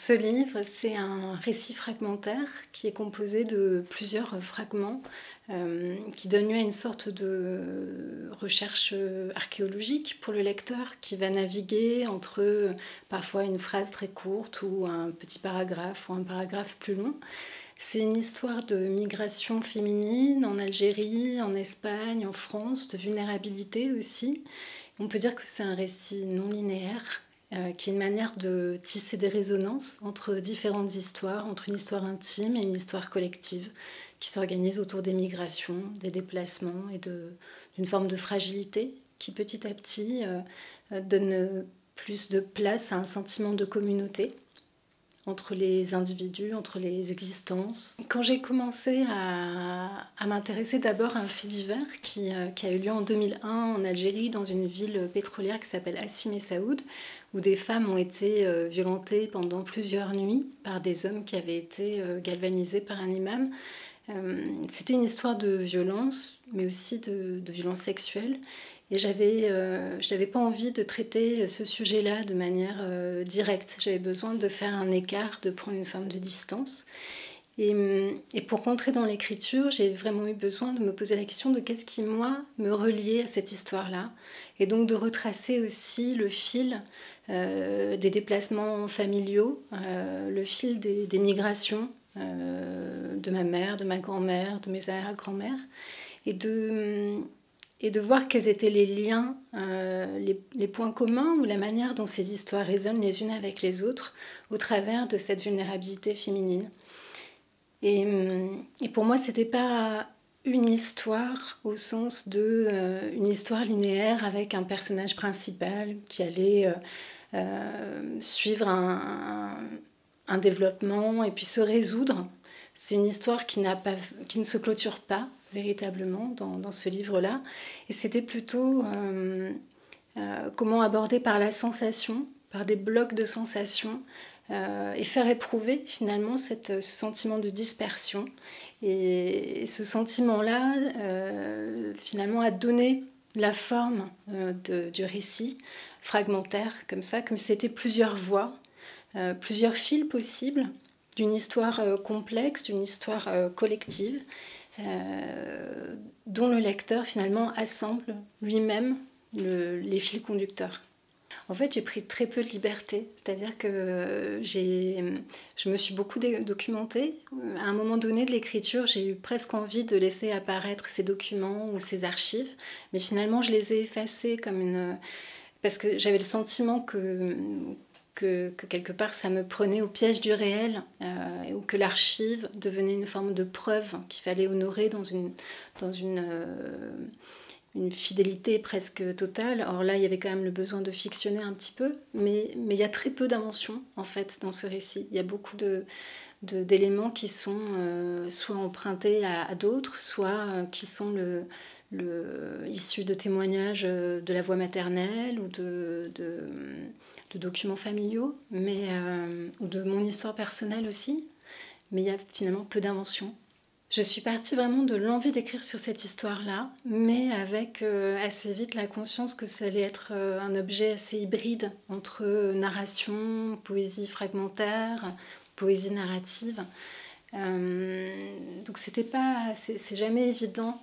Ce livre, c'est un récit fragmentaire qui est composé de plusieurs fragments qui donnent lieu à une sorte de recherche archéologique pour le lecteur qui va naviguer entre parfois une phrase très courte ou un petit paragraphe ou un paragraphe plus long. C'est une histoire de migration féminine en Algérie, en Espagne, en France, de vulnérabilité aussi. On peut dire que c'est un récit non linéaire qui est une manière de tisser des résonances entre différentes histoires, entre une histoire intime et une histoire collective, qui s'organise autour des migrations, des déplacements et d'une forme de fragilité qui petit à petit donne plus de place à un sentiment de communauté entre les individus, entre les existences. Quand j'ai commencé à m'intéresser d'abord à un fait divers qui a eu lieu en 2001 en Algérie, dans une ville pétrolière qui s'appelle Hassi Messaoud, où des femmes ont été violentées pendant plusieurs nuits par des hommes qui avaient été galvanisés par un imam. C'était une histoire de violence, mais aussi de violence sexuelle. Et je n'avais pas envie de traiter ce sujet-là de manière directe. J'avais besoin de faire un écart, de prendre une forme de distance. Et pour rentrer dans l'écriture, j'ai vraiment eu besoin de me poser la question de qu'est-ce qui, moi, me reliait à cette histoire-là. Et donc de retracer aussi le fil des déplacements familiaux, le fil des migrations de ma mère, de ma grand-mère, de mes arrière-grand-mères. Et de voir quels étaient les liens, les points communs ou la manière dont ces histoires résonnent les unes avec les autres au travers de cette vulnérabilité féminine. Et pour moi, c'était pas une histoire au sens de une histoire linéaire avec un personnage principal qui allait suivre un développement et puis se résoudre. C'est une histoire qui ne se clôture pas véritablement dans ce livre-là. Et c'était plutôt comment aborder par la sensation, par des blocs de sensations, et faire éprouver finalement ce sentiment de dispersion. Et ce sentiment-là, finalement, a donné la forme du récit fragmentaire, comme ça, comme si c'était plusieurs voix, plusieurs fils possibles d'une histoire complexe, d'une histoire collective, dont le lecteur finalement assemble lui-même les fils conducteurs. En fait, j'ai pris très peu de liberté, c'est-à-dire que je me suis beaucoup documentée. À un moment donné de l'écriture, j'ai eu presque envie de laisser apparaître ces documents ou ces archives, mais finalement, je les ai effacés parce que j'avais le sentiment que quelque part ça me prenait au piège du réel, ou que l'archive devenait une forme de preuve qu'il fallait honorer dans une fidélité presque totale. Or là, il y avait quand même le besoin de fictionner un petit peu, mais il y a très peu d'inventions en fait dans ce récit. Il y a beaucoup d'éléments qui sont soit empruntés à d'autres, soit qui sont issus de témoignages de la voix maternelle ou de documents familiaux, ou de mon histoire personnelle aussi, mais il y a finalement peu d'inventions. Je suis partie vraiment de l'envie d'écrire sur cette histoire-là, mais avec assez vite la conscience que ça allait être un objet assez hybride entre narration, poésie fragmentaire, poésie narrative. Donc c'est jamais évident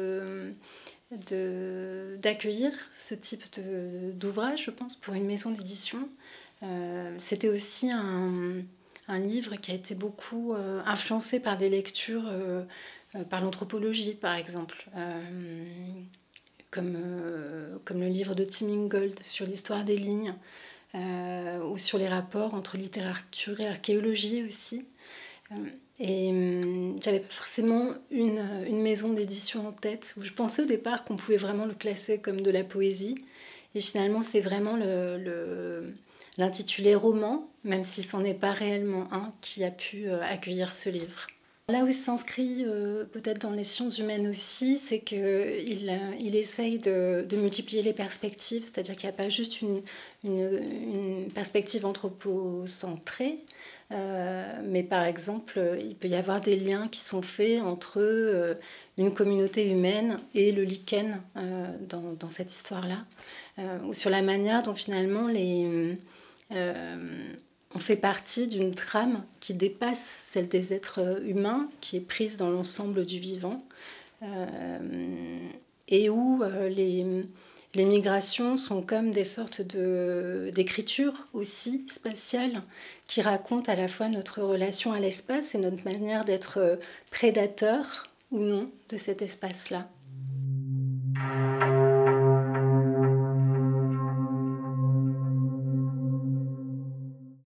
d'accueillir ce type d'ouvrage, je pense, pour une maison d'édition. C'était aussi un livre qui a été beaucoup influencé par des lectures, par l'anthropologie par exemple, comme le livre de Tim Ingold sur l'histoire des lignes, ou sur les rapports entre littérature et archéologie aussi. Et j'avais pas forcément une maison d'édition en tête, où je pensais au départ qu'on pouvait vraiment le classer comme de la poésie, et finalement c'est vraiment l'intitulé roman, même si ce n'en est pas réellement un, qui a pu accueillir ce livre. Là où il s'inscrit peut-être dans les sciences humaines aussi, c'est qu'il essaye de multiplier les perspectives, c'est-à-dire qu'il n'y a pas juste une perspective anthropocentrée, mais par exemple, il peut y avoir des liens qui sont faits entre une communauté humaine et le lichen dans cette histoire-là, ou sur la manière dont finalement on fait partie d'une trame qui dépasse celle des êtres humains, qui est prise dans l'ensemble du vivant, et où les migrations sont comme des sortes d'écritures aussi spatiales qui racontent à la fois notre relation à l'espace et notre manière d'être prédateur ou non de cet espace-là.